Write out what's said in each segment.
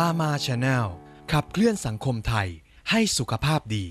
รามาชาแนลขับเคลื่อนสังคมไทยให้สุขภาพดี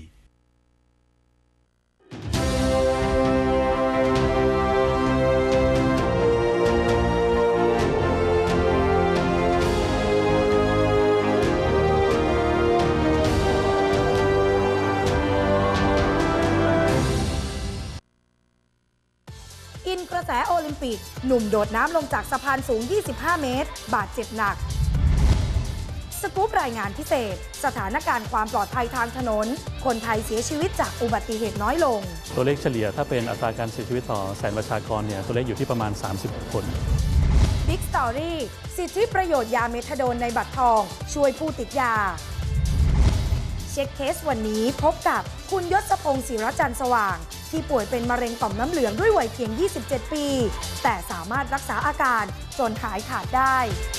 อินกระแสโอลิมปิกหนุ่มโดดน้ำลงจากสะพานสูง 25 เมตรบาดเจ็บหนักสกู๊ปรายงานพิเศษสถานการณ์ความปลอดภัยทางถนนคนไทยเสียชีวิตจากอุบัติเหตุน้อยลงตัวเลขเฉลี่ยถ้าเป็นอัตราการเสียชีวิตต่อแสนประชากรเนี่ยตัวเลขอยู่ที่ประมาณ30คนบิ๊กสตอรี่สิทธิประโยชน์ยาเมทาโดนในบัตรทองช่วยผู้ติดยาเช็คเคสวันนี้พบกับคุณยศพงศ์ศิรจันทร์สว่างที่ป่วยเป็นมะเร็งต่อมน้ำเหลืองด้วยวัยเพียง 27 ปีแต่สามารถรักษาอาการจนหายขาดได้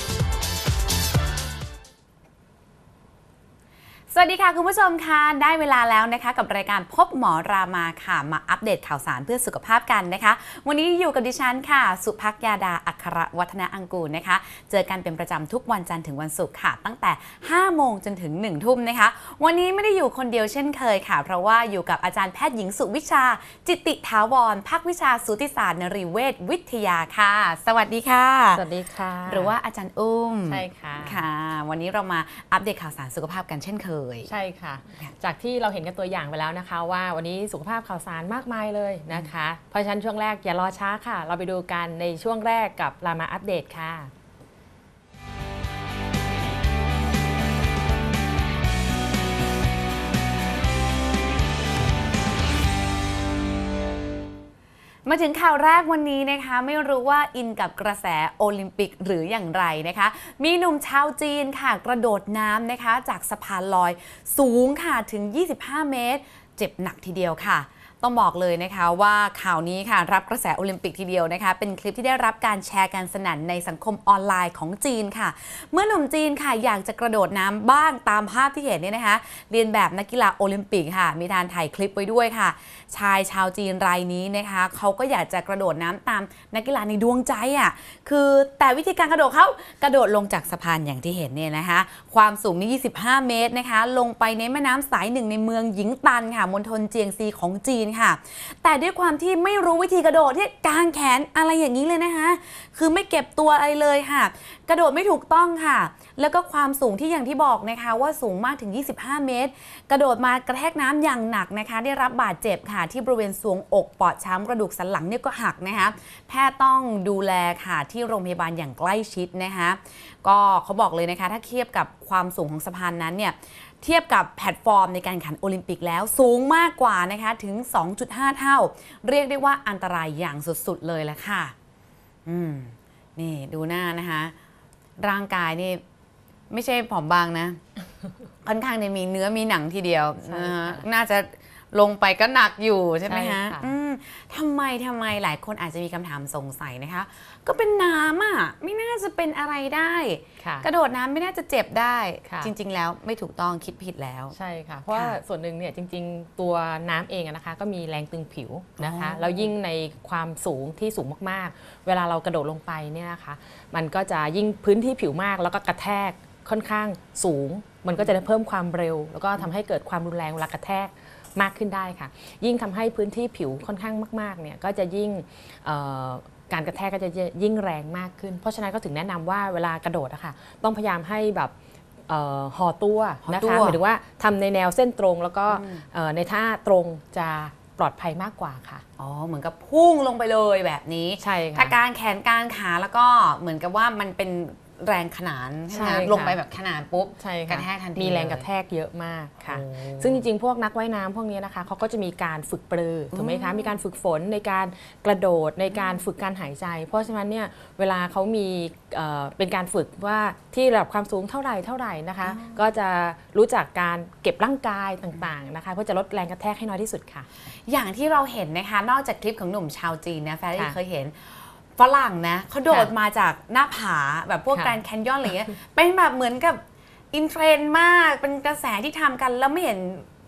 สวัสดีค่ะคุณผู้ชมค่ะได้เวลาแล้วนะคะกับรายการพบหมอรามาค่ะมาอัปเดตข่าวสารเพื่อสุขภาพกันนะคะวันนี้อยู่กับดิฉันค่ะสุภักยาดาอัครวัฒนาอังกูลนะคะเจอกันเป็นประจำทุกวันจันทร์ถึงวันศุกร์ค่ะตั้งแต่5 โมงจนถึง1 ทุ่มนะคะวันนี้ไม่ได้อยู่คนเดียวเช่นเคยค่ะเพราะว่าอยู่กับอาจารย์แพทย์หญิงสุวิชาจิตติถาวรภาควิชาสูติศาสตร์นรีเวชวิทยาค่ะสวัสดีค่ะสวัสดีค่ะหรือว่าอาจารย์อุ้มใช่ค่ะค่ะวันนี้เรามาอัปเดตข่าวสารสุขภาพกันเช่นเคยใช่ค่ะจากที่เราเห็นกันตัวอย่างไปแล้วนะคะว่าวันนี้สุขภาพข่าวสารมากมายเลยนะคะเพราะฉะนั้นช่วงแรกอย่ารอช้าค่ะเราไปดูกันในช่วงแรกกับรามาอัปเดตค่ะมาถึงข่าวแรกวันนี้นะคะไม่รู้ว่าอินกับกระแสโอลิมปิกหรืออย่างไรนะคะมีหนุ่มชาวจีนค่ะกระโดดน้ำนะคะจากสะพานลอยสูงค่ะถึง25 เมตรเจ็บหนักทีเดียวค่ะต้องบอกเลยนะคะว่าข่าวนี้ค่ะรับกระแสโอลิมปิกทีเดียวนะคะเป็นคลิปที่ได้รับการแชร์กันสนั่นในสังคมออนไลน์ของจีนค่ะเมื่อหนุ่มจีนค่ะอยากจะกระโดดน้ำบ้างตามภาพที่เห็นเนี่ยนะคะเรียนแบบนักกีฬาโอลิมปิกค่ะมีการถ่ายคลิปไว้ด้วยค่ะชายชาวจีนรายนี้นะคะเขาก็อยากจะกระโดดน้ำตามนักกีฬาในดวงใจอ่ะคือแต่วิธีการกระโดดเขากระโดดลงจากสะพานอย่างที่เห็นเนี่ยนะคะความสูงนี่25 เมตรนะคะลงไปในแม่น้ำสายหนึ่งในเมืองหยิงตันค่ะมณฑลเจียงซีของจีนค่ะแต่ด้วยความที่ไม่รู้วิธีกระโดดที่กางแขนอะไรอย่างนี้เลยนะคะคือไม่เก็บตัวอะไรเลยค่ะกระโดดไม่ถูกต้องค่ะแล้วก็ความสูงที่อย่างที่บอกนะคะว่าสูงมากถึง25 เมตรกระโดดมากระแทกน้ำอย่างหนักนะคะได้รับบาดเจ็บค่ะที่บริเวณทรวงอกปอดช้ำกระดูกสันหลังเนี่ยก็หักนะคะแพทย์ต้องดูแลค่ะที่โรงพยาบาลอย่างใกล้ชิดนะคะก็เขาบอกเลยนะคะถ้าเทียบกับความสูงของสะพานนั้นเนี่ยเทียบกับแพลตฟอร์มในการแข่งขันโอลิมปิกแล้วสูงมากกว่านะคะถึง 2.5 เท่าเรียกได้ว่าอันตรายอย่างสุดๆเลยแหละค่ะนี่ดูหน้านะคะร่างกายนี่ไม่ใช่ผอมบางนะค่อนข้างเนี่ยมีเนื้อมีหนังทีเดียวน่าจะลงไปก็หนักอยู่ใช่ไหมคะทำไมหลายคนอาจจะมีคำถามสงสัยนะคะก็เป็นน้ำอ่ะไม่น่าจะเป็นอะไรได้กระโดดน้ำไม่น่าจะเจ็บได้จริงๆแล้วไม่ถูกต้องคิดผิดแล้วใช่ค่ะเพราะว่าส่วนหนึ่งเนี่ยจริงๆตัวน้ำเองนะคะก็มีแรงตึงผิวนะคะแล้วยิ่งในความสูงที่สูงมากๆเวลาเรากระโดดลงไปเนี่ยนะคะมันก็จะยิ่งพื้นที่ผิวมากแล้วก็กระแทกค่อนข้างสูงมันก็จะได้เพิ่มความเร็วแล้วก็ทำให้เกิดความรุนแรงเวลากระแทกมากขึ้นได้ค่ะยิ่งทำให้พื้นที่ผิวค่อนข้างมากๆเนี่ยก็จะยิ่งการกระแทกก็จะยิ่งแรงมากขึ้นเพราะฉะนั้นก็ถึงแนะนำว่าเวลากระโดดนะคะต้องพยายามให้แบบห่อตัวนะคะหมายถึงว่าทำในแนวเส้นตรงแล้วก็ในท่าตรงจะปลอดภัยมากกว่าค่ะอ๋อเหมือนกับพุ่งลงไปเลยแบบนี้ใช่ค่ะถ้าการแขนการขาแล้วก็เหมือนกับว่ามันเป็นแรงขนานใช่ไหมลงไปแบบขนานปุ๊บกระแทกทันทีมีแรงกระแทกเยอะมากค่ะซึ่งจริงๆพวกนักว่ายน้ำพวกนี้นะคะเขาก็จะมีการฝึกปรือถูกไหมคะมีการฝึกฝนในการกระโดดในการฝึกการหายใจเพราะฉะนั้นเนี่ยเวลาเขามีเป็นการฝึกว่าที่ระดับความสูงเท่าไหร่นะคะก็จะรู้จักการเก็บร่างกายต่างๆนะคะเพื่อจะลดแรงกระแทกให้น้อยที่สุดค่ะอย่างที่เราเห็นนะคะนอกจากคลิปของหนุ่มชาวจีนนะแฟรี่เคยเห็นฝรั่งนะเขาโดดมาจากหน้าผาแบบพวกแกรนด์แคนยอนอะไรเงี้ยเป็นแบบเหมือนกับอินเทรนด์มากเป็นกระแสที่ทำกันแล้วไม่เห็น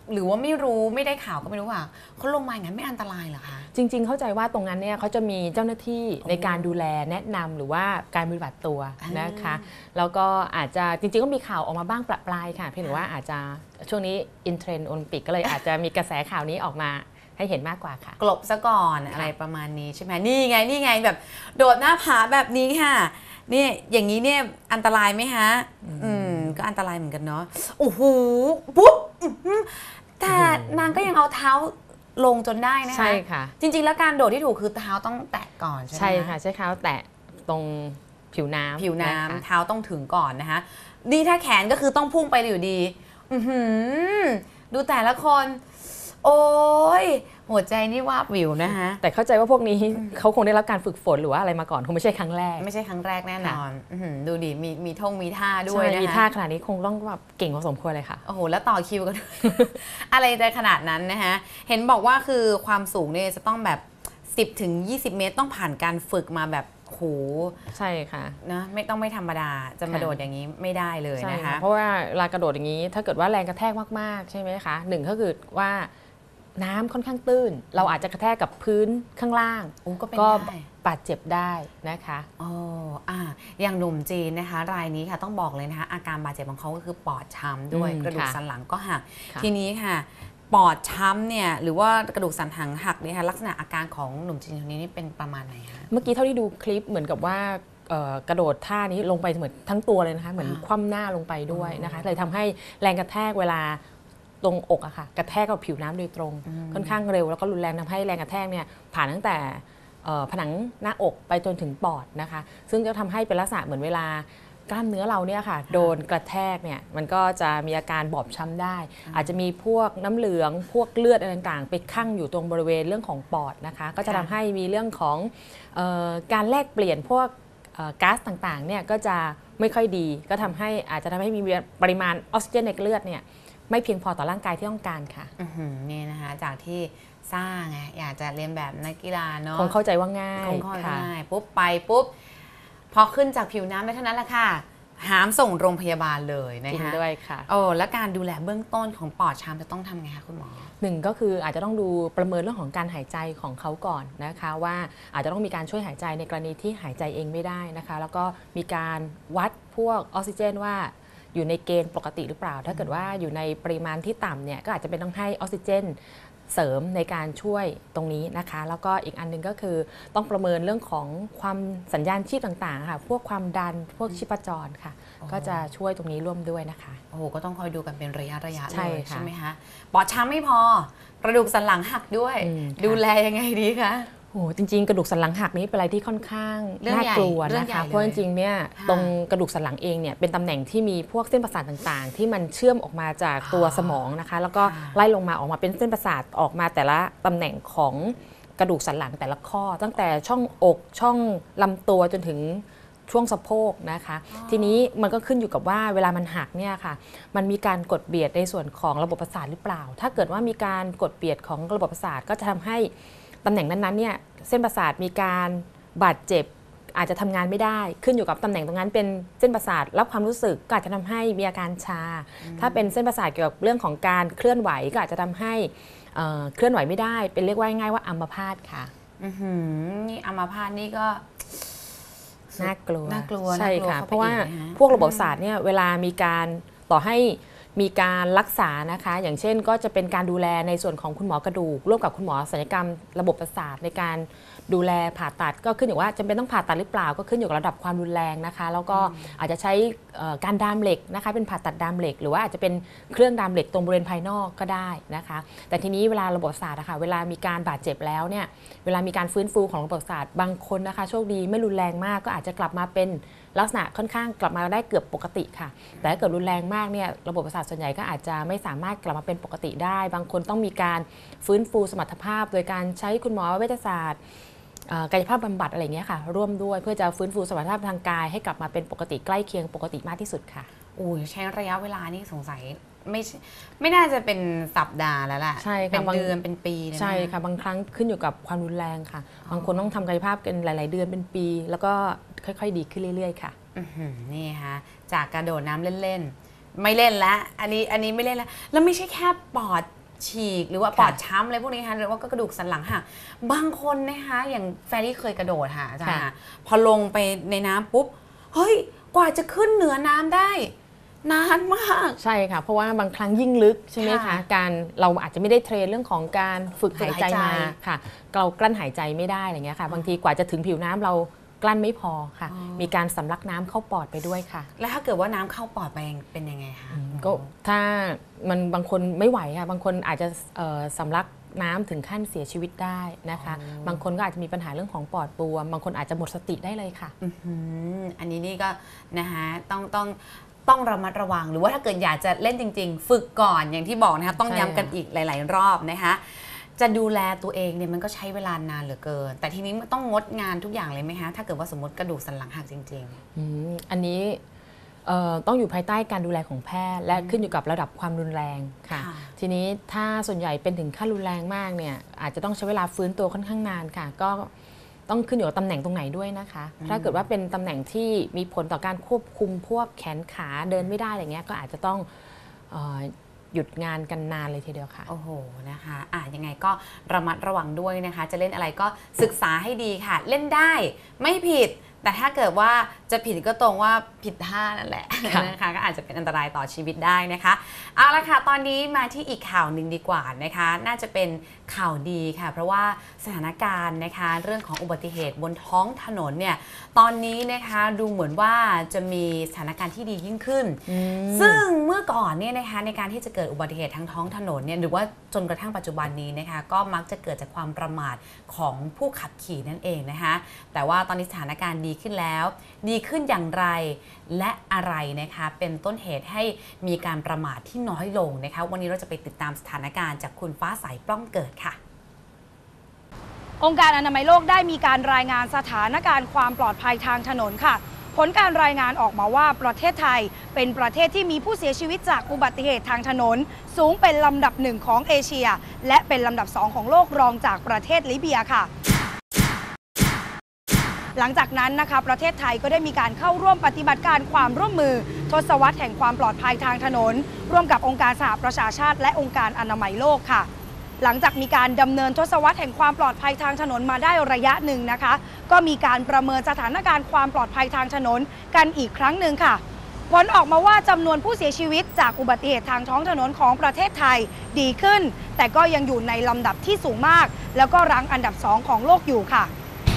หรือว่าไม่รู้ไม่ได้ข่าวก็ไม่รู้ว่าเขาลงมาอย่างนั้นไม่อันตรายเหรอคะจริงๆเข้าใจว่าตรงนั้นเนี่ยเขาจะมีเจ้าหน้าที่ในการดูแลแนะนำหรือว่าการปฏิบัติตัวนะคะแล้วก็อาจจะจริงๆก็มีข่าวออกมาบ้างประปรายค่ะเพียงแต่ว่าอาจจะช่วงนี้อินเทรนด์โอลิมปิกก็เลยอาจจะมีกระแสข่าวนี้ออกมาให้เห็นมากกว่าค่ะกลบซะก่อนอะไรประมาณนี้ใช่ไหมนี่ไงแบบโดดหน้าผาแบบนี้ค่ะนี่อย่างนี้เนี่ยอันตรายไหมฮะก็อันตรายเหมือนกันเนาะโอ้โหปุ๊บแต่นางก็ยังเอาเท้าลงจนได้นะคะใช่ค่ะจริงๆแล้วการโดดที่ถูกคือเท้าต้องแตะก่อนใช่ไหมใช่ค่ะใช้เท้าแตะตรงผิวน้ำเท้าต้องถึงก่อนนะคะนี่ถ้าแขนก็คือต้องพุ่งไปอยู่ดีดูแต่ละคนโอ้ยหัวใจนี่วาบวิวนะคะแต่เข้าใจว่าพวกนี้เขาคงได้รับการฝึกฝนหรือว่าอะไรมาก่อนคงไม่ใช่ครั้งแรกไม่ใช่ครั้งแรกแน่นอนดูดิมีท่าด้วยนะคะมีท่าขนาดนี้คงต้องแบบเก่งพอสมควรเลยค่ะโอ้โหแล้วต่อคิวกัน อะไรจะขนาดนั้นนะคะเห็นบอกว่าคือความสูงเนี่ยจะต้องแบบ10 ถึง 20 เมตรต้องผ่านการฝึกมาแบบโหใช่ค่ะนะไม่ธรรมดาจะมาโดดอย่างนี้ไม่ได้เลยนะคะเพราะว่าเวลากระโดดอย่างนี้ถ้าเกิดว่าแรงกระแทกมากๆใช่ไหมคะหนึ่งก็คือว่าน้ำค่อนข้างตื้นเราอาจจะกระแทกกับพื้นข้างล่างก็บาดเจ็บได้นะคะอย่างหนุ่มจีนนะคะรายนี้ค่ะต้องบอกเลยนะคะอาการบาดเจ็บของเขาก็คือปอดช้ำด้วยกระดูกสันหลังก็หักทีนี้ค่ะปอดช้ำเนี่ยหรือว่ากระดูกสันหลังหักเนี่ยค่ะลักษณะอาการของหนุ่มจีนคนนี้นี่เป็นประมาณไหนคะเมื่อกี้เท่าที่ดูคลิปเหมือนกับว่ากระโดดท่านี้ลงไปเหมือนทั้งตัวเลยนะคะเหมือนคว่ำหน้าลงไปด้วยนะคะเลยทำให้แรงกระแทกเวลาตรงอกอะค่ะกระแทกกับผิวน้ำโดยตรงค่อนข้างเร็วแล้วก็รุนแรงทำให้แรงกระแทกเนี่ยผ่านตั้งแต่ผนังหน้าอกไปจนถึงปอดนะคะซึ่งจะทำให้เป็นลักษณะเหมือนเวลากล้ามเนื้อเราเนี่ยค่ะโดนกระแทกเนี่ยมันก็จะมีอาการบอบช้ำได้อาจจะมีพวกน้ำเหลืองพวกเลือดอะไรต่างๆไปคั่งอยู่ตรงบริเวณเรื่องของปอดนะคะก็จะทำให้มีเรื่องของการแลกเปลี่ยนพวกก๊าซต่างๆเนี่ยก็จะไม่ค่อยดีก็ทำให้อาจจะทำให้มีปริมาณออกซิเจนในเลือดเนี่ยไม่เพียงพอต่อร่างกายที่ต้องการค่ะนี่นะคะจากที่ซ่าไงอยากจะเรียนแบบนักกีฬาเนาะคงเข้าใจว่าง่ายคงเข้าใจง่ายปุ๊บไปปุ๊บพอขึ้นจากผิวน้ำได้เท่านั้นแหละค่ะหามส่งโรงพยาบาลเลยนะคะด้วยค่ะแล้วการดูแลเบื้องต้นของปอดช้ำจะต้องทำไงคะคุณหมอหนึ่งก็คืออาจจะต้องดูประเมินเรื่องของการหายใจของเขาก่อนนะคะว่าอาจจะต้องมีการช่วยหายใจในกรณีที่หายใจเองไม่ได้นะคะแล้วก็มีการวัดพวกออกซิเจนว่าอยู่ในเกณฑ์ปกติหรือเปล่าถ้าเกิดว่าอยู่ในปริมาณที่ต่ำเนี่ยก็อาจจะเป็นต้องให้ออกซิเจนเสริมในการช่วยตรงนี้นะคะแล้วก็อีกอันนึงก็คือต้องประเมินเรื่องของความสัญญาณชีพต่างๆค่ะพวกความดันพวกชีพจรค่ะก็จะช่วยตรงนี้ร่วมด้วยนะคะก็ต้องคอยดูกันเป็นระยะเลยใช่ไหมคะปอดช้ำไม่พอกระดูกสันหลังหักด้วยดูแลยังไงดีคะจริงๆกระดูกสันหลังหักนี้เป็นอะไรที่ค่อนข้างน่ากลัวนะคะเพราะจริงๆเนี่ยตรงกระดูกสันหลังเองเนี่ยเป็นตำแหน่งที่มีพวกเส้นประสาทต่างๆที่มันเชื่อมออกมาจากตัวสมองนะคะแล้วก็ไล่ลงมาออกมาเป็นเส้นประสาทออกมาแต่ละตำแหน่งของกระดูกสันหลังแต่ละข้อตั้งแต่ช่องอกช่องลำตัวจนถึงช่วงสะโพกนะคะทีนี้มันก็ขึ้นอยู่กับว่าเวลามันหักเนี่ยค่ะมันมีการกดเบียดในส่วนของระบบประสาทหรือเปล่าถ้าเกิดว่ามีการกดเบียดของระบบประสาทก็จะทำให้ตำแหน่งนั้นๆเนี่ยเส้นประสาทมีการบาดเจ็บอาจจะทำงานไม่ได้ขึ้นอยู่กับตำแหน่งตรงนั้นเป็นเส้นประสาทรับความรู้สึกก็อาจจะทำให้มีอาการชาถ้าเป็นเส้นประสาทเกี่ยวกับเรื่องของการเคลื่อนไหวก็อาจจะทำให้เคลื่อนไหวไม่ได้เป็นเรียกว่าง่ายๆว่าอัมพาตค่ะนี่อัมพาตนี่ก็น่ากลัวใช่ค่ะเพราะว่าพวกระบบประสาทเนี่ยเวลามีการต่อให้มีการรักษานะคะอย่างเช่นก็จะเป็นการดูแลในส่วนของคุณหมอกระดูกร่วมกับคุณหมอศัลยกรรมระบบประสาทในการดูแลผ่าตัดก็ขึ้นอยู่ว่าจำเป็นต้องผ่าตัดหรือเปล่าก็ขึ้นอยู่กับระดับความรุนแรงนะคะแล้วก็อาจจะใช้การดามเหล็กนะคะเป็นผ่าตัดดามเหล็กหรือว่าอาจจะเป็นเครื่องดามเหล็กตรงบริเวณภายนอกก็ได้นะคะแต่ทีนี้เวลาระบบประสาทนะคะเวลามีการบาดเจ็บแล้วเนี่ยเวลามีการฟื้นฟูของระบบประสาทบางคนนะคะโชคดีไม่รุนแรงมากก็อาจจะกลับมาเป็นลักษณะค่อนข้างกลับมาได้เกือบปกติค่ะแต่ถ้าเกิดรุนแรงมากเนี่ยระบบประสาทส่วนใหญ่ก็อาจจะไม่สามารถกลับมาเป็นปกติได้บางคนต้องมีการฟื้นฟูสมรรถภาพโดยการใช้คุณหมอเวชศาสตร์กายภาพบำบัดอะไรเงี้ยค่ะร่วมด้วยเพื่อจะฟื้นฟูสมรรถภาพทางกายให้กลับมาเป็นปกติใกล้เคียงปกติมากที่สุดค่ะใช้ระยะเวลานี่สงสัยไม่น่าจะเป็นสัปดาห์แล้วแหละใช่ค่ะเป็นเดือนเป็นปีใช่ค่ะบางครั้งขึ้นอยู่กับความรุนแรงค่ะบางคนต้องทำกายภาพกันหลายๆเดือนเป็นปีแล้วก็ค่อยๆดีขึ้นเรื่อยๆค่ะนี่ค่ะจากกระโดดน้ำเล่นๆไม่เล่นแล้วอันนี้ไม่เล่นแล้วไม่ใช่แค่ปอดฉีกหรือว่าปอดช้ำอะไรพวกนี้นะคะหรือว่ากระดูกสันหลังหักบางคนนะคะอย่างแฟรี่เคยกระโดดค่ะอาจารย์พอลงไปในน้ำปุ๊บเฮ้ยกว่าจะขึ้นเหนือน้ำได้นานมากใช่ค่ะเพราะว่าบางครั้งยิ่งลึกใช่ไหมคะการเราอาจจะไม่ได้เทรนเรื่องของการฝึกหายใจมาค่ะเรากลั้นหายใจไม่ได้อะไรเงี้ยค่ะบางทีกว่าจะถึงผิวน้ำเรากลั้นไม่พอค่ะมีการสำลักน้ำเข้าปอดไปด้วยค่ะแล้วถ้าเกิดว่าน้ำเข้าปอดไปเป็นยังไงคะก็ถ้ามันบางคนไม่ไหวค่ะบางคนอาจจะสำลักน้ำถึงขั้นเสียชีวิตได้นะคะบางคนก็อาจจะมีปัญหาเรื่องของปอดบวมบางคนอาจจะหมดสติได้เลยค่ะอันนี้นี่ก็นะคะต้องระมัดระวังหรือว่าถ้าเกิดอยากจะเล่นจริงๆฝึกก่อนอย่างที่บอกนะคะต้องย้ำกันอีกหลายๆรอบนะคะจะดูแลตัวเองเนี่ยมันก็ใช้เวลานานเหลือเกินแต่ทีนี้มันต้องงดงานทุกอย่างเลยไหมคะถ้าเกิดว่าสมมติกระดูกสันหลังหักจริงๆอันนี้ต้องอยู่ภายใต้การดูแลของแพทย์และขึ้นอยู่กับระดับความรุนแรงค่ะทีนี้ถ้าส่วนใหญ่เป็นถึงขั้นรุนแรงมากเนี่ยอาจจะต้องใช้เวลาฟื้นตัวค่อนข้างนานค่ะก็ต้องขึ้นอยู่กับตำแหน่งตรงไหนด้วยนะคะถ้าเกิดว่าเป็นตำแหน่งที่มีผลต่อการควบคุมพวกแขนขาเดินไม่ได้อะไรเงี้ยก็อาจจะต้องหยุดงานกันนานเลยทีเดียวค่ะโอ้โหนะคะยังไงก็ระมัดระวังด้วยนะคะจะเล่นอะไรก็ศึกษาให้ดีค่ะเล่นได้ไม่ผิดแต่ถ้าเกิดว่าจะผิดก็ตรงว่าผิดท่านั่นแหละนะคะก็อาจจะเป็นอันตรายต่อชีวิตได้นะคะเอาละค่ะตอนนี้มาที่อีกข่าวหนึ่งดีกว่านะคะน่าจะเป็นข่าวดีค่ะเพราะว่าสถานการณ์นะคะเรื่องของอุบัติเหตุบนท้องถนนเนี่ยตอนนี้นะคะดูเหมือนว่าจะมีสถานการณ์ที่ดียิ่งขึ้นซึ่งเมื่อก่อนเนี่ยนะคะในการที่จะเกิดอุบัติเหตุทางท้องถนนเนี่ยหรือว่าจนกระทั่งปัจจุบันนี้นะคะก็มักจะเกิดจากความประมาทของผู้ขับขี่นั่นเองนะคะแต่ว่าตอนนี้สถานการณ์ดีขึ้นแล้วดีขึ้นอย่างไรและอะไรนะคะเป็นต้นเหตุให้มีการประมาทที่น้อยลงนะคะวันนี้เราจะไปติดตามสถานการณ์จากคุณฟ้าใสปล้องเกิดค่ะองค์การอนามัยโลกได้มีการรายงานสถานการณ์ความปลอดภัยทางถนนค่ะผลการรายงานออกมาว่าประเทศไทยเป็นประเทศที่มีผู้เสียชีวิตจากอุบัติเหตุทางถนนสูงเป็นลำดับ1ของเอเชียและเป็นลำดับ2ของโลกรองจากประเทศลิเบียค่ะหลังจากนั้นนะคะประเทศไทยก็ได้มีการเข้าร่วมปฏิบัติการความร่วมมือทศวรรษแห่งความปลอดภัยทางถนนร่วมกับองค์การสหประชาชาติและองค์การอนามัยโลกค่ะหลังจากมีการดำเนินทศวรรษแห่งความปลอดภัยทางถนนมาได้ระยะหนึ่งนะคะก็มีการประเมินสถานการณ์ความปลอดภัยทางถนนกันอีกครั้งหนึ่งค่ะผลออกมาว่าจำนวนผู้เสียชีวิตจากอุบัติเหตุทางท้องถนนของประเทศไทยดีขึ้นแต่ก็ยังอยู่ในลำดับที่สูงมากแล้วก็รั้งอันดับ2ของโลกอยู่ค่ะ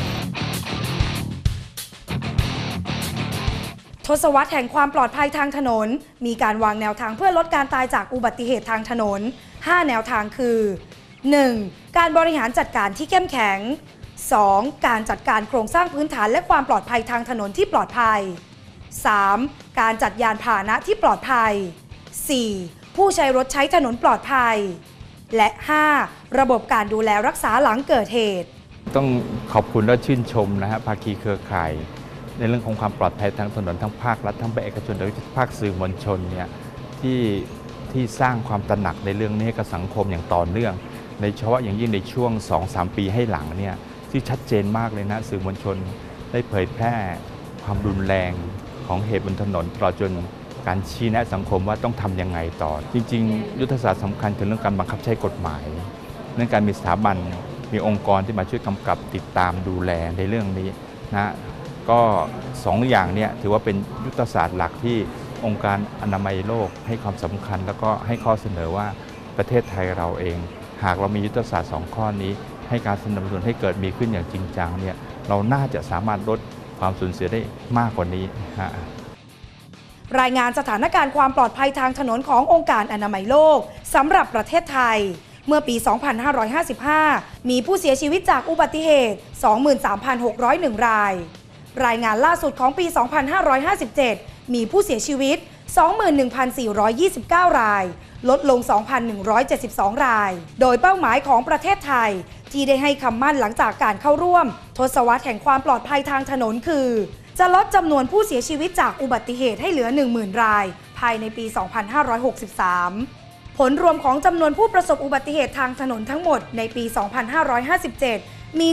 ทศวรรษแห่งความปลอดภัยทางถนนมีการวางแนวทางเพื่อลดการตายจากอุบัติเหตุทางถนน5แนวทางคือ 1. การบริหารจัดการที่เข้มแข็ง 2. การจัดการโครงสร้างพื้นฐานและความปลอดภัยทางถนนที่ปลอดภัย 3. การจัดยานพาหนะที่ปลอดภัย 4. ผู้ใช้รถใช้ถนนปลอดภัยและ 5. ระบบการดูแลรักษาหลังเกิดเหตุต้องขอบคุณและชื่นชมนะฮะภาคีเครือข่ายในเรื่องของความปลอดภัยทางถนนทั้งภาครัฐทั้งภาคเอกชนโดยภาคสื่อมวลชนเนี่ยที่สร้างความตระหนักในเรื่องนี้ให้กับสังคมอย่างต่อเนื่องในเฉพาะอย่างยิ่งในช่วง 2-3 ปีให้หลังเนี่ยที่ชัดเจนมากเลยนะสื่อมวลชนได้เผยแพร่ความรุนแรงของเหตุบนถนนตลอดจนการชี้แนะสังคมว่าต้องทำยังไงต่อจริงๆยุทธศาสตร์สำคัญคือเรื่องการบังคับใช้กฎหมายเรื่องการมีสถาบันมีองค์กรที่มาช่วยกำกับติดตามดูแลในเรื่องนี้นะก็2 อย่างเนี่ยถือว่าเป็นยุทธศาสตร์หลักที่องค์การอนามัยโลกให้ความสำคัญแล้วก็ให้ข้อเสนอว่าประเทศไทยเราเองหากเรามียุทธศาสตร์2 ข้อนี้ให้การสนับสนุนให้เกิดมีขึ้นอย่างจริงจังเนี่ยเราน่าจะสามารถลดความสูญเสียได้มากกว่านี้รายงานสถานการณ์ความปลอดภัยทางถนนขององค์การอนามัยโลกสำหรับประเทศไทยเมื่อปี 2555 มีผู้เสียชีวิตจากอุบัติเหตุ 23,601 รายรายงานล่าสุดของปี 2557 มีผู้เสียชีวิต 21,429 รายลดลง 2,172 รายโดยเป้าหมายของประเทศไทยที่ได้ให้คำมั่นหลังจากการเข้าร่วมทศวรรษแห่งความปลอดภัยทางถนนคือจะลดจำนวนผู้เสียชีวิตจากอุบัติเหตุให้เหลือ 10,000 รายภายในปี 2563 ผลรวมของจำนวนผู้ประสบอุบัติเหตุทางถนนทั้งหมดในปี 2557 มี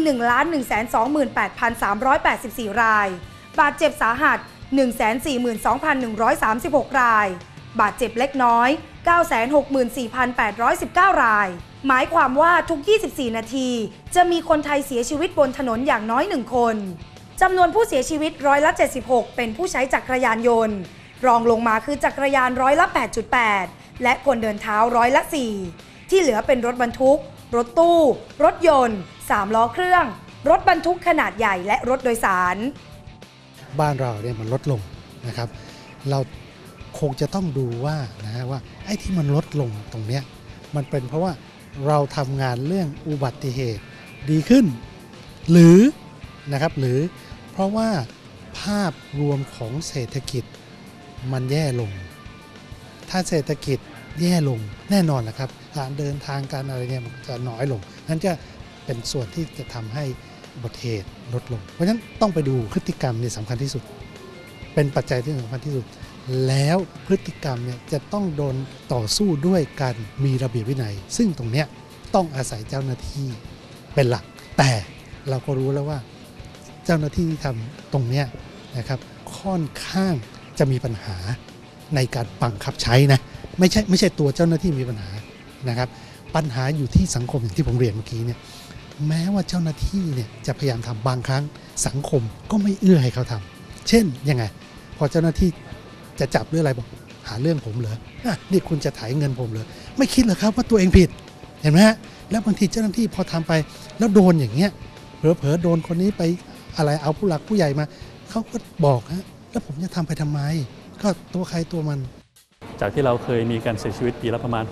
1,128,384 รายบาดเจ็บสาหัส 142,136 รายบาดเจ็บเล็กน้อย 964,819 ราย หมายความว่าทุก 24 นาทีจะมีคนไทยเสียชีวิตบนถนนอย่างน้อย 1 คนจำนวนผู้เสียชีวิต76%เป็นผู้ใช้จักรยานยนต์รองลงมาคือจักรยาน8.8%และคนเดินเท้า4%ที่เหลือเป็นรถบรรทุกรถตู้รถยนต์3 ล้อเครื่องรถบรรทุกขนาดใหญ่และรถโดยสารบ้านเราเนี่ยมันลดลงนะครับเราคงจะต้องดูว่าว่าไอ้ที่มันลดลงตรงเนี้ยมันเป็นเพราะว่าเราทำงานเรื่องอุบัติเหตุดีขึ้นหรือนะครับหรือเพราะว่าภาพรวมของเศรษฐกิจมันแย่ลงถ้าเศรษฐกิจแย่ลงแน่นอนนะครับการเดินทางการอะไรเนี่ยมันจะน้อยลงนั่นจะเป็นส่วนที่จะทำให้อุบัติเหตุลดลงเพราะฉะนั้นต้องไปดูพฤติกรรมเนี่ยสำคัญที่สุดเป็นปัจจัยที่สำคัญที่สุดแล้วพฤติกรรมเนี่ยจะต้องโดนต่อสู้ด้วยการมีระเบียบวินัยซึ่งตรงเนี้ยต้องอาศัยเจ้าหน้าที่เป็นหลักแต่เราก็รู้แล้วว่าเจ้าหน้าที่ที่ทำตรงเนี้ยนะครับค่อนข้างจะมีปัญหาในการบังคับใช้นะไม่ใช่ตัวเจ้าหน้าที่มีปัญหานะครับปัญหาอยู่ที่สังคมอย่างที่ผมเรียนเมื่อกี้เนี่ยแม้ว่าเจ้าหน้าที่เนี่ยจะพยายามทำบางครั้งสังคมก็ไม่เอื้อให้เขาทำเช่นยังไงพอเจ้าหน้าที่จะจับเรื่องอะไรบอกหาเรื่องผมเหรอนี่คุณจะถ่ายเงินผมเหรอไม่คิดเหรอครับว่าตัวเองผิดเห็นไหมฮะแล้วบางทีเจ้าหน้าที่พอทำไปแล้วโดนอย่างเงี้ยเผลอๆโดนคนนี้ไปอะไรเอาผู้หลักผู้ใหญ่มาเขาก็บอกฮะแล้วผมจะทำไปทำไมก็ตัวใครตัวมันจากที่เราเคยมีการเสียชีวิตปีละประมาณ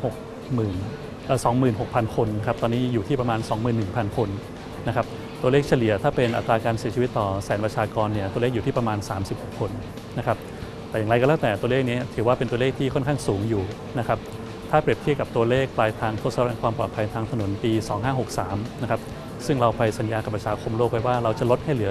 26,000 คนครับตอนนี้อยู่ที่ประมาณ 21,000 คนนะครับตัวเลขเฉลี่ยถ้าเป็นอัตราการเสียชีวิตต่อแสนประชากรเนี่ยตัวเลขอยู่ที่ประมาณ36คนนะครับแต่อย่างไรก็แล้วแต่ตัวเลขนี้ถือว่าเป็นตัวเลขที่ค่อนข้างสูงอยู่นะครับถ้าเปรียบเทียบกับตัวเลขปลายทางทศวรรษความปลอดภัยทางถนนปี 2563 นะครับซึ่งเราไปสัญญากับประชาคมโลกไว้ว่าเราจะลดให้เหลือ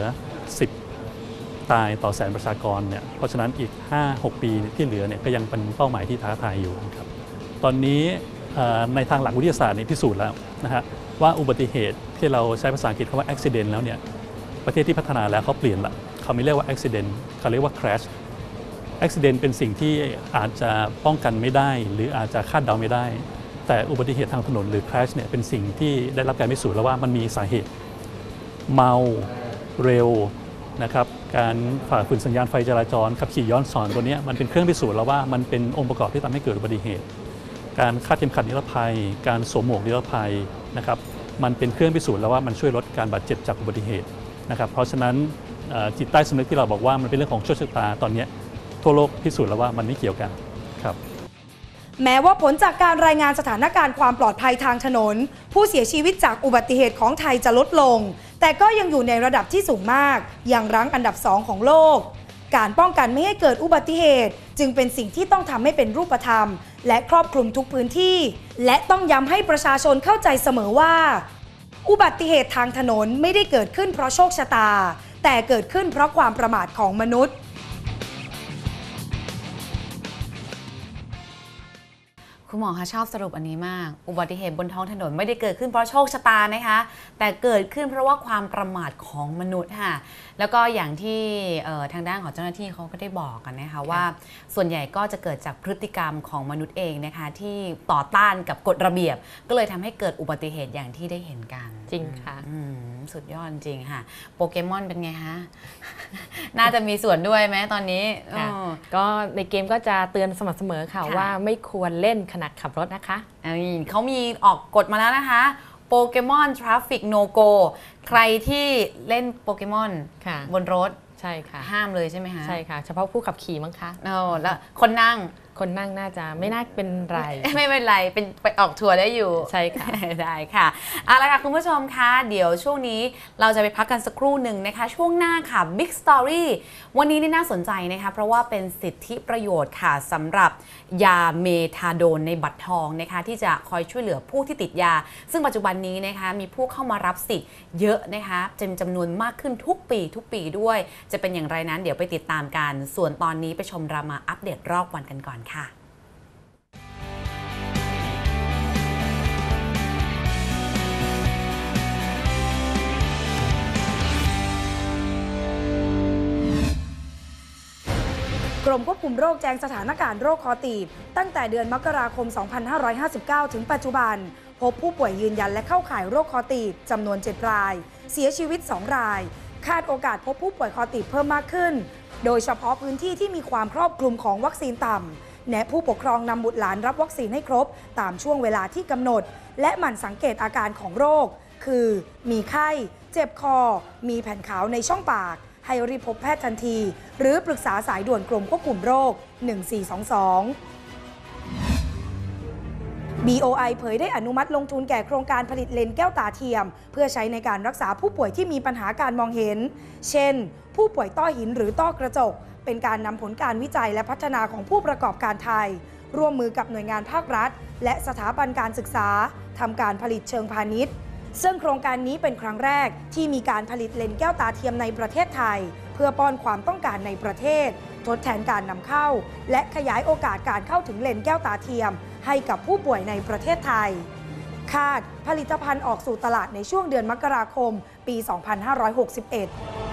10 ตายต่อแสนประชากรเนี่ยเพราะฉะนั้นอีก 5-6 ปีที่เหลือเนี่ยก็ยังเป็นเป้าหมายที่ท้าทายอยู่ครับตอนนี้ในทางหลักวิทยาศาสตร์นี่พิสูจน์แล้วนะฮะว่าอุบัติเหตุที่เราใช้ภาษาอังกฤษคำว่า accident แล้วเนี่ยประเทศที่พัฒนาแล้วเขาเปลี่ยนละเขาไม่เรียกว่า accident เขาเรียกว่า crash accident เป็นสิ่งที่อาจจะป้องกันไม่ได้หรืออาจจะคาดเดาไม่ได้แต่อุบัติเหตุทางถนนหรือ crash เนี่ยเป็นสิ่งที่ได้รับการพิสูจน์แล้วว่ามันมีสาเหตุเมาเร็วนะครับการฝ่าฝืนสัญญาณไฟจราจรขับขี่ย้อนสอนตัวนี้มันเป็นเครื่องพิสูจน์แล้วว่ามันเป็นองค์ประกอบที่ทำให้เกิดอุบัติเหตุการคาดเข็มขัดนิรภัยการสวมหมวกนิรภัยนะครับมันเป็นเครื่องพิสูจน์แล้วว่ามันช่วยลดการบาดเจ็บจากอุบัติเหตุนะครับเพราะฉะนั้นจิตใต้สำนึกที่เราบอกว่ามันเป็นเรื่องของโชคชะตาตอนนี้ทั่วโลกพิสูจน์แล้วว่ามันไม่เกี่ยวกันครับแม้ว่าผลจากการรายงานสถานการณ์ความปลอดภัยทางถนนผู้เสียชีวิตจากอุบัติเหตุของไทยจะลดลงแต่ก็ยังอยู่ในระดับที่สูงมากยังรั้งอันดับ 2 ของโลกการป้องกันไม่ให้เกิดอุบัติเหตุจึงเป็นสิ่งที่ต้องทำให้เป็นรูปธรรมและครอบคลุมทุกพื้นที่และต้องย้ำให้ประชาชนเข้าใจเสมอว่าอุบัติเหตุทางถนนไม่ได้เกิดขึ้นเพราะโชคชะตาแต่เกิดขึ้นเพราะความประมาทของมนุษย์คุณหมอคะชอบสรุปอันนี้มากอุบัติเหตุบนท้องถนนไม่ได้เกิดขึ้นเพราะโชคชะตานะคะแต่เกิดขึ้นเพราะว่าความประมาทของมนุษย์ค่ะแล้วก็อย่างที่ทางด้านของเจ้าหน้าที่เขาก็ได้บอกกันนะคะว่าส่วนใหญ่ก็จะเกิดจากพฤติกรรมของมนุษย์เองนะคะที่ต่อต้านกับกฎระเบียบก็เลยทำให้เกิดอุบัติเหตุอย่างที่ได้เห็นกันจริงค่ะสุดยอดจริงค่ะโปเกมอนเป็นไงคะ น่าจะมีส่วนด้วยไหมตอนนี้ก็ในเกมก็จะเตือนสม่ำเสมอค่ะว่าไม่ควรเล่นขณะขับรถนะคะเขามีออกกฎมาแล้วนะคะโปเกมอนทราฟฟิกโนโกใครที่เล่นโปเกมอนบนรถใช่ค่ะห้ามเลยใช่ไหมคะใช่ค่ะเฉพาะผู้ขับขี่มั้งคะแล้วคนนั่งน่าจะไม่น่าเป็นไรไม่เป็นไรเป็นไปออกทัวร์ได้อยู่ใช่ค่ะได้ค่ะเอาละค่ะคุณผู้ชมคะเดี๋ยวช่วงนี้เราจะไปพักกันสักครู่หนึ่งนะคะช่วงหน้าค่ะ Big Story วันนี้นี่น่าสนใจนะคะเพราะว่าเป็นสิทธิประโยชน์ค่ะสำหรับยาเมทาโดนในบัตรทองนะคะที่จะคอยช่วยเหลือผู้ที่ติดยาซึ่งปัจจุบันนี้นะคะมีผู้เข้ามารับสิทธิ์เยอะนะคะจำนวนมากขึ้นทุกปีด้วยจะเป็นอย่างไรนั้นเดี๋ยวไปติดตามกันส่วนตอนนี้ไปชมรามาอัปเดตรอบวันกันก่อนค่ะกรรมควบคุมโรคแจ้งสถานการณ์โรคคอตีบตั้งแต่เดือนมกราคม 2559 ถึงปัจจุบันพบผู้ป่วยยืนยันและเข้าข่ายโรคคอตีบจำนวน 7 ราย เสียชีวิต 2 รายคาดโอกาสพบผู้ป่วยคอตีบเพิ่มมากขึ้นโดยเฉพาะพื้นที่ที่มีความครอบคลุมของวัคซีนต่ำแนะผู้ปกครองนำบุตรหลานรับวัคซีนให้ครบตามช่วงเวลาที่กำหนดและหมั่นสังเกตอาการของโรคคือมีไข้เจ็บคอมีแผ่นขาวในช่องปากให้รีบพบแพทย์ทันทีหรือปรึกษาสายด่วนกรมควบคุมโรค 1422 BOI เผยได้อนุมัติลงทุนแก่โครงการผลิตเลนส์แก้วตาเทียมเพื่อใช้ในการรักษาผู้ป่วยที่มีปัญหาการมองเห็นเช่นผู้ป่วยต้อหินหรือต้อกระจกเป็นการนำผลการวิจัยและพัฒนาของผู้ประกอบการไทยร่วมมือกับหน่วยงานภาครัฐและสถาบันการศึกษาทำการผลิตเชิงพาณิชย์ซึ่งโครงการนี้เป็นครั้งแรกที่มีการผลิตเลนส์แก้วตาเทียมในประเทศไทยเพื่อป้อนความต้องการในประเทศทดแทนการนำเข้าและขยายโอกาสการเข้าถึงเลนส์แก้วตาเทียมให้กับผู้ป่วยในประเทศไทยคาดผลิตภัณฑ์ออกสู่ตลาดในช่วงเดือนมกราคมปี 2561